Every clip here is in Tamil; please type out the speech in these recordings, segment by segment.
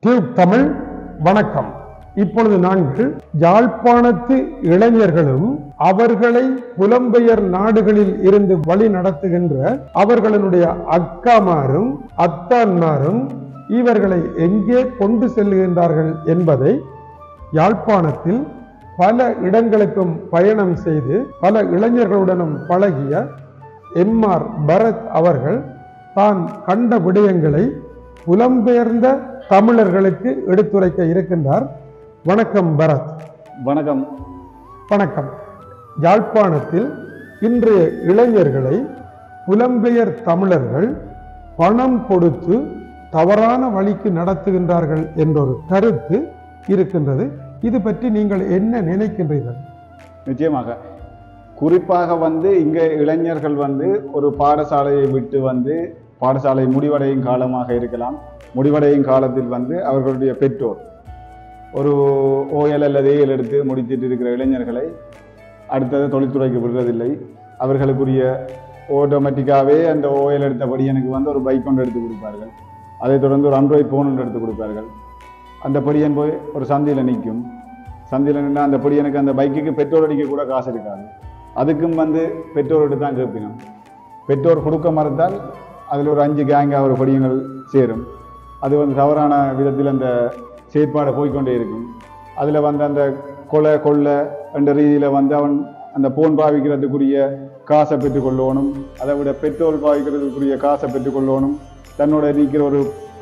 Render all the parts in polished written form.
டியூப் தமிழ் வணக்கம். இப்பொழுது நாங்கள் யாழ்ப்பாணத்து இளைஞர்களும் அவர்களை புலம்பெயர் நாடுகளில் இருந்து வழி நடத்துகின்ற அவர்களுடைய அக்காமாரும் அத்தான்மாரும் இவர்களை எங்கே கொண்டு செல்லுகின்றார்கள் என்பதை யாழ்ப்பாணத்தில் பல இடங்களுக்கும் பயணம் செய்து பல இளைஞர்களுடனும் பழகிய எம்.ஆர். பரத் அவர்கள் தான் கண்ட விடயங்களை புலம்பெயர்ந்த தமிழர்களுக்கு எடுத்துரைக்க இருக்கின்றார். வணக்கம் பரத். வணக்கம். வணக்கம். யாழ்ப்பாணத்தில் இன்றைய இளைஞர்களை புலம்பெயர் தமிழர்கள் பணம் கொடுத்து தவறான வழிக்கு நடத்துகின்றார்கள் என்றொரு கருத்து இருக்கின்றது. இது பற்றி நீங்கள் என்ன நினைக்கின்றீர்கள்? நிச்சயமாக குறிப்பாக இங்கே இளைஞர்கள் ஒரு பாடசாலையை விட்டு பாடசாலை முடிவடையும் காலமாக இருக்கலாம். முடிவடையும் காலத்தில் அவர்களுடைய பெற்றோர் ஒரு ஓஎல் அல்லது ஏஎல் எடுத்து முடித்துட்டு இருக்கிற இளைஞர்களை அடுத்தது தொழில்துறைக்கு விடுறதில்லை. அவர்களுக்குரிய ஆட்டோமேட்டிக்காகவே அந்த ஓஎல் எடுத்தபடி எனக்கு ஒரு பைக் ஒன்று எடுத்து கொடுப்பார்கள். அதை தொடர்ந்து ஒரு ஆண்ட்ராய்ட் ஃபோன் ஒன்று எடுத்து கொடுப்பார்கள். அந்த படியன் போய் ஒரு சந்தையில் நிற்கும். சந்தையில் நின்று அந்த படியனுக்கு அந்த பைக்குக்கு பெட்ரோல் அடிக்க கூட காசு இருக்காது. அதுக்கும் பெற்றோர்கிட்ட தான் கேட்பினோம். பெற்றோர் கொடுக்க மறுத்தால் அதில் ஒரு 5 கேங்காக ஒரு படியங்கள் சேரும். அது தவறான விதத்தில் அந்த செயற்பாடு போய்கொண்டே இருக்கும். அதில் அந்த கொள்ளை என்ற ரீதியில் அவன் அந்த போன் பாவிக்கிறதுக்குரிய காசை பெற்றுக்கொள்ளணும். அதை விட பெட்ரோல் பாவிக்கிறதுக்குரிய காசை பெற்றுக்கொள்ளணும். தன்னோட இருக்கிற ஒரு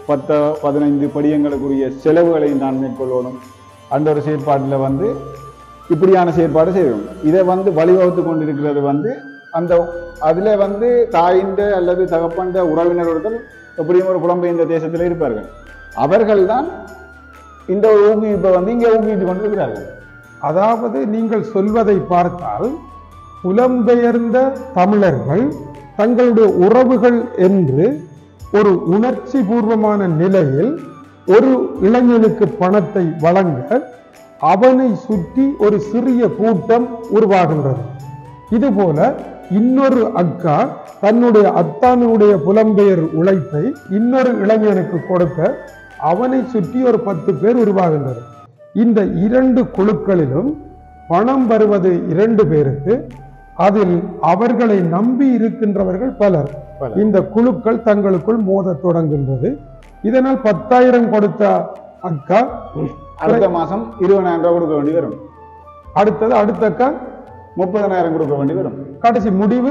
10-15 படியங்களுக்குரிய செலவுகளையும் தான் மேற்கொள்ளணும். அந்த ஒரு செயற்பாட்டில் இப்படியான செயற்பாடு செய்யும். இதை வழிவகுத்து கொண்டிருக்கிறது அந்த அதில் தாயின்ற அல்லது தகப்பன்ற உறவினர்கள் எப்படியும் ஒரு புலம்பெயர்ந்த தேசத்தில் இருப்பார்கள். அவர்கள் தான் இந்த ஊக்குவிப்பை இங்கே ஊக்குவித்து கொண்டிருக்கிறார்கள். அதாவது நீங்கள் சொல்வதை பார்த்தால் புலம்பெயர்ந்த தமிழர்கள் தங்களுடைய உறவுகள் என்று ஒரு உணர்ச்சி பூர்வமான நிலையில் ஒரு இளைஞனுக்கு பணத்தை வழங்க அவனை சுற்றி ஒரு சிறிய கூட்டம் உருவாகின்றது. இதுபோல இன்னொரு அக்கா தன்னுடைய அத்தானுடைய புலம்பெயர் உழைப்பை இன்னொரு இளைஞனுக்கு கொடுக்க அவனை சுற்றி ஒரு 10 பேர் உருவாகின்றனர். இந்த 2 குழுக்களிலும் பணம் வருவது 2 பேருக்கு. அதில் அவர்களை நம்பி இருக்கின்றவர்கள் பலர். இந்த குழுக்கள் தங்களுக்குள் மோத தொடங்குகின்றது. இதனால் 10,000 கொடுத்த அக்கா அடுத்த மாசம் 20,000 ரூபாய் கொடுக்க வேண்டி வரும். அடுத்தது அடுத்த அக்கா 30,000 கொடுக்க வேண்டி வரும். கடைசி முடிவு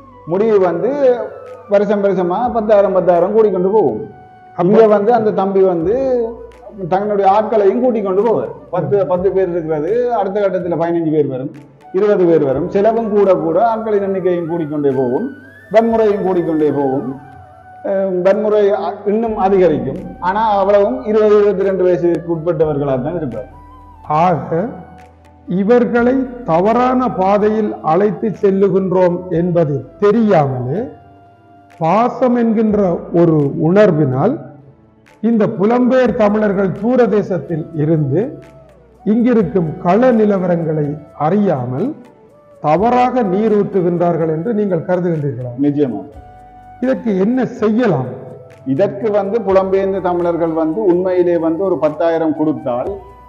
வருஷமா 10,000 கூட்டிக்கொண்டு போகும். அங்க அந்த தம்பி தங்களுடைய ஆட்களையும் கூட்டிக் கொண்டு போவார். 10 பேர் இருக்கிறது. அடுத்த கட்டத்தில் 15 பேர் வரும், 20 பேர் வரும். செலவும் கூட ஆட்களின் எண்ணிக்கையும் கூடிக்கொண்டே போகும். வன்முறையும் கூடிக்கொண்டே போகும். வன்முறை இன்னும் அதிகரிக்கும். ஆனா அவ்வளவும் 20-22 வயசுக்கு உட்பட்டவர்களாக தான் இருப்பார். ஆக இவர்களை தவறான பாதையில் அழைத்து செல்லுகின்றோம் என்பது தெரியாமலே பாசம் என்கின்ற ஒரு உணர்வினால் இந்த புலம்பெயர் தமிழர்கள் தூர தேசத்தில் இருந்து இங்கிருக்கும் கள நிலவரங்களை அறியாமல் தவறாக நீரூற்றுகின்றார்கள் என்று நீங்கள் கருதுகின்றீர்களா? நிச்சயமாக. இதற்கு என்ன செய்யலாம்? இதற்கு புலம்பெயர்ந்த தமிழர்கள் உண்மையிலே ஒரு 10,000 கொடுத்தால்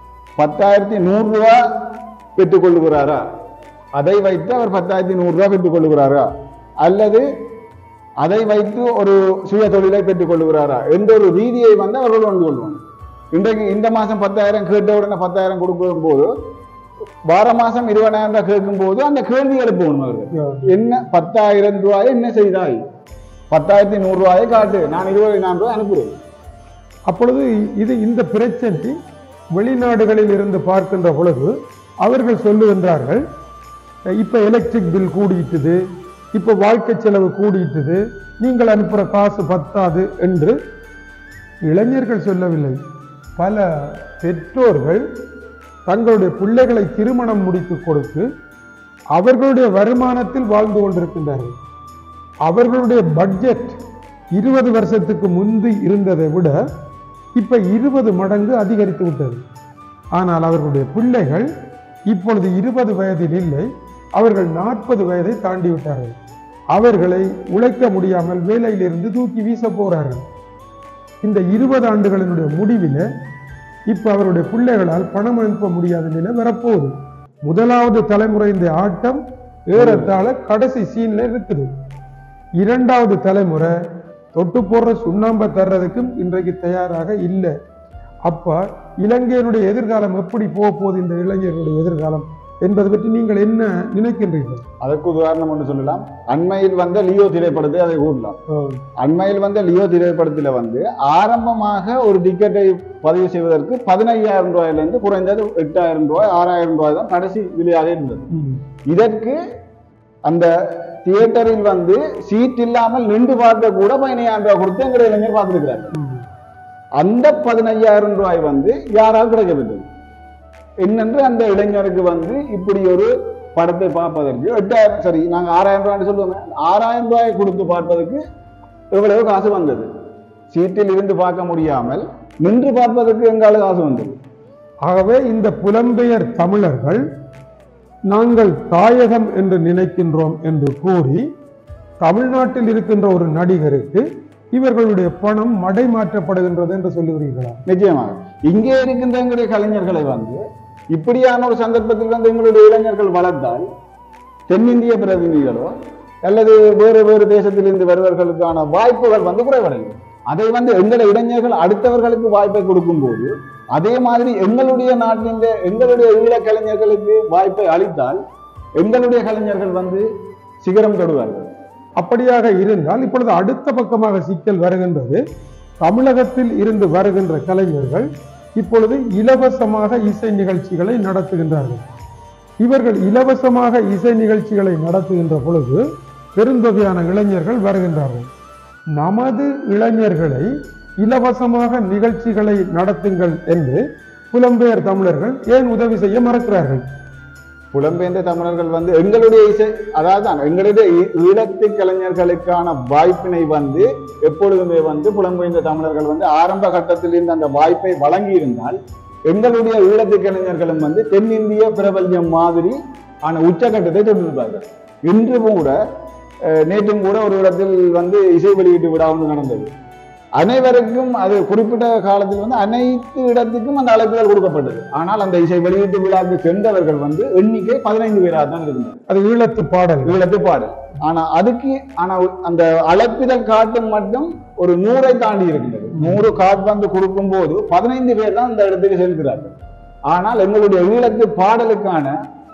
10,100 ரூபாய் பெற்றுக் கொள்ளுகிறாரா? அதை வைத்து அவர் 10,100 ரூபாய் பெற்றுக் கொள்ளுகிறாரா? அல்லது அதை வைத்து ஒரு சுய தொழிலை பெற்றுக் கொள்ளுகிறாரா என்ற ஒரு ரீதியை அவர்கள் கொள்வாங்க. இன்றைக்கு இந்த மாசம் 10,000 கேட்ட உடனே 10,000 கொடுக்கும் போது வார மாசம் 20,000 கேட்கும் போது அந்த கேள்வி எழுப்பணும். அவர்கள் என்ன 10,000 ரூபாயை என்ன செய்தாய்? 10,100 ரூபாயை காட்டு, நான் 20,000 ரூபாய் அனுப்புகிறேன். அப்பொழுது இந்த பிரச்சனை வெளிநாடுகளில் இருந்து பார்க்கின்ற பொழுது அவர்கள் சொல்லுகின்றார்கள், இப்ப எலக்ட்ரிக் பில் கூடிட்டுது, இப்ப வாழ்க்கை செலவு கூடிட்டுது, நீங்கள் அனுப்புற காசு பத்தாது என்று இளைஞர்கள் சொல்லவில்லை. பல பெற்றோர்கள் தங்களுடைய பிள்ளைகளை திருமணம் முடித்து கொடுத்து அவர்களுடைய வருமானத்தில் வாழ்ந்து கொண்டிருக்கின்றார்கள். அவர்களுடைய பட்ஜெட் 20 வருஷத்துக்கு முன்பு இருந்ததை விட இப்ப 20 மடங்கு அதிகரித்து விட்டது. ஆனால் அவர்களுடைய பிள்ளைகள் இப்பொழுது 20 வயதில் இல்லை, அவர்கள் 40 வயதை தாண்டி விட்டார்கள். அவர்களை உழைக்க முடியாமல் வேலையிலிருந்து தூக்கி வீச போறார்கள். இந்த 20 ஆண்டுகளினுடைய முடிவில் இப்ப அவருடைய பிள்ளைகளால் பணம் அனுப்ப முடியாத நிலை வரப்போகுது. முதலாவது தலைமுறை இந்த ஆட்டம் ஏறத்தாழ கடைசி சீன்ல இருக்குது. இரண்டாவது தலைமுறை தொட்டு போடுற சுண்ணாம்பை தர்றதுக்கும் இன்றைக்கு தயாராக இல்லை. அப்ப இலங்கையினுடைய எதிர்காலம் எப்படி போக போகுது, இந்த இளைஞர்களுடைய எதிர்காலம் என்பதை பற்றி நீங்கள் என்ன நினைக்கின்றீர்கள்? அதற்கு உதாரணம் ஒன்று சொல்லலாம். அண்மையில் வந்த லியோ திரைப்படத்தை அதை கூறலாம். அண்மையில் வந்த லியோ திரைப்படத்தில் வந்து ஆரம்பமாக ஒரு டிக்கெட்டை பதிவு செய்வதற்கு 15,000 ரூபாயிலிருந்து குறைந்தது 8,000 ரூபாய் 6,000 ரூபாய் தான் கடைசி விலையாக இருந்தது. இதற்கு அந்த தியேட்டரில் வந்து சீட் இல்லாமல் நின்று பார்க்க கூட 15,000 ரூபாய் கொடுத்து எங்களுடைய இளைஞர் பார்த்திருக்கிறார்கள். அந்த 15,000 ரூபாய் வந்து யாரால் கிடைக்கப்பட்டது என்னென்று அந்த இளைஞருக்கு வந்து இப்படி ஒரு படத்தை பார்ப்பதற்கு 8,000 சரி நாங்க 6,000 ரூபாய் சொல்லுவோம், 6,000 ரூபாய் கொடுத்து பார்ப்பதற்கு எவ்வளவு காசு வந்தது? சீட்டில் இருந்து பார்க்க முடியாமல் நின்று பார்ப்பதற்கு எங்கால காசு வந்தது. ஆகவே இந்த புலம்பெயர் தமிழர்கள் நாங்கள் தாயகம் என்று நினைக்கின்றோம் என்று கூறி தமிழ்நாட்டில் இருக்கின்ற ஒரு நடிகருக்கு இவர்களுடைய பணம் மடைமாற்றப்படுகின்றது என்று சொல்லுகிறீர்களா? நிச்சயமாக இங்கே இருக்கின்ற எங்களுடைய கலைஞர்களை வந்து இப்படியான ஒரு சந்தர்ப்பத்தில் வந்து எங்களுடைய இளைஞர்கள் வளர்த்தால் தென்னிந்திய பிரதிநிதிகளோ அல்லது வேறு வேறு தேசத்திலிருந்து வருவர்களுக்கான வாய்ப்புகள் வந்து குறைவடையும். அதை வந்து எங்களுடைய இளைஞர்கள் அடுத்தவர்களுக்கு வாய்ப்பை கொடுக்கும் போது அதே மாதிரி எங்களுடைய நாட்டின் எங்களுடைய ஈழ கலைஞர்களுக்கு வாய்ப்பை அளித்தால் எங்களுடைய கலைஞர்கள் வந்து சிகரம் தொடுவார்கள். அப்படியாக இருந்தால் இப்பொழுது அடுத்த பக்கமாக சிக்கல் வருகின்றது. தமிழகத்தில் இருந்து வருகின்ற கலைஞர்கள் இப்பொழுது இலவசமாக இசை நிகழ்ச்சிகளை நடத்துகின்றார்கள். இவர்கள் இலவசமாக இசை நிகழ்ச்சிகளை நடத்துகின்ற பொழுது பெருந்தொகையான இளைஞர்கள் வருகின்றார்கள். நமது இளைஞர்களை இலவசமாக நிகழ்ச்சிகளை நடத்துங்கள் என்று புலம்பெயர் தமிழர்கள் ஏன் உதவி செய்ய மறுக்கிறார்கள்? புலம்பெயர்ந்த தமிழர்கள் வந்து எங்களுடைய இசை அதாவது எங்களுடைய ஈழத்து கலைஞர்களுக்கான வாய்ப்பினை வந்து எப்பொழுதுமே வந்து புலம்பெயர்ந்த தமிழர்கள் வந்து ஆரம்ப கட்டத்தில் இருந்து அந்த வாய்ப்பை வழங்கி இருந்தால் எங்களுடைய ஈழத்து கலைஞர்களும் வந்து தென்னிந்திய பிரபல்யம் மாதிரி ஆன உச்சகட்டத்தை தொட்டிருப்பார்கள். இன்றும் கூட நேற்றும் கூட ஒரு இடத்தில் வந்து இசை வெளியீட்டு விழா வந்து நடந்தது. அனைவருக்கும் அது குறிப்பிட்ட காலத்தில் வந்து அனைத்து இடத்துக்கும் அந்த அழைப்புகள் கொடுக்கப்பட்டது. ஆனால் அந்த இசை வெளியீட்டு விழாவுக்கு சென்றவர்கள் வந்து எண்ணிக்கை 15 பேராக தான் இருந்தது. அது ஈழத்து பாடல். ஆனா அந்த அழைப்பிதழ் காட்டும் மட்டும் ஒரு 100 தாண்டி இருக்கின்றது. 100 கார்டு வந்து கொடுக்கும் போது 15 பேர் தான் அந்த இடத்துக்கு செல்கிறார்கள். ஆனால் எங்களுடைய ஈழத்து பாடலுக்கான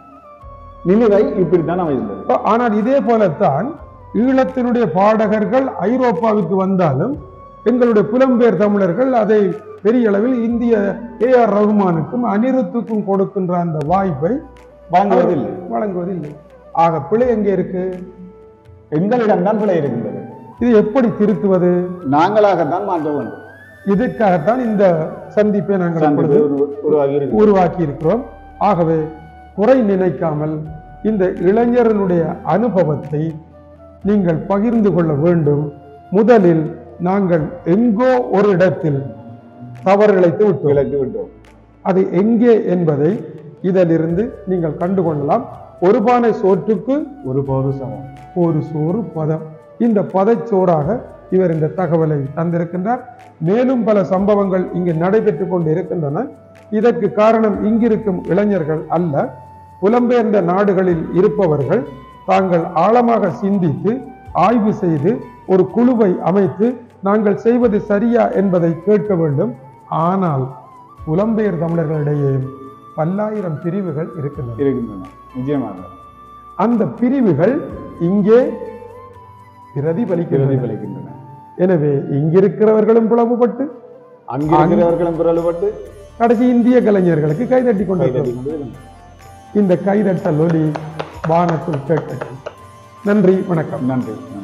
நிலுவை இப்படித்தான் அமைந்தது. ஆனால் இதே போலத்தான் ஈழத்தினுடைய பாடகர்கள் ஐரோப்பாவுக்கு வந்தாலும் எங்களுடைய புலம்பெயர் தமிழர்கள் அதை பெரிய அளவில் இந்திய ஏஆர் ரகுமானுக்கும் அனிருத்துக்கும் கொடுக்கின்ற அந்த வாய்ப்பை வழங்குவதில்லை. ஆக பிழை எங்கே இருக்கு? எங்களிடம்தான் பிழை இருக்கின்றது. இது எப்படி திருத்துவது? நாங்களாகத்தான் மாற்ற வேண்டும். இதுக்காகத்தான் இந்த சந்திப்பை நாங்கள் உருவாக்கி இருக்கிறோம். ஆகவே குறை நினைக்காமல் இந்த இளைஞர்களுடைய அனுபவத்தை நீங்கள் பகிர்ந்து கொள்ள வேண்டும். முதலில் நாங்கள் எங்கோ ஒரு இடத்தில் தவறு இழைத்து விட்டோம். அது எங்கே என்பதை இதிலிருந்து நீங்கள் கண்டுகொள்ளலாம். ஒரு பானை சோற்றுக்கு ஒரு சோறு பதம். இந்த பதச்சோறாக இவர் இந்த தகவலை தந்திருக்கின்றார். மேலும் பல சம்பவங்கள் இங்கு நடைபெற்றுக் கொண்டு இருக்கின்றன. இதற்கு காரணம் இங்கிருக்கும் இளைஞர்கள் அல்ல, புலம்பெயர்ந்த நாடுகளில் இருப்பவர்கள் தாங்கள் ஆழமாக சிந்தித்து ஆய்வு செய்து ஒரு குழுவை அமைத்து நாங்கள் செய்வது சரியா என்பதை கேட்க வேண்டும். ஆனால் புலம்பெயர் தமிழர்களிடையே பல்லாயிரம் பிரிவுகள் இருக்கின்றன. நிச்சயமாக அந்த பிரிவுகள் இங்கே பிரதிபலிக்கின்றன. எனவே இங்கிருக்கிறவர்களும் பிளவுபட்டு அங்கிருக்கிறவர்களும் பிளவுபட்டு கடைசி இந்திய கலைஞர்களுக்கு கைதட்டி கொண்டு இந்த கைதட்டல் ஒலி வானத்தில் கேட்கட்டும். நன்றி, வணக்கம். நன்றி.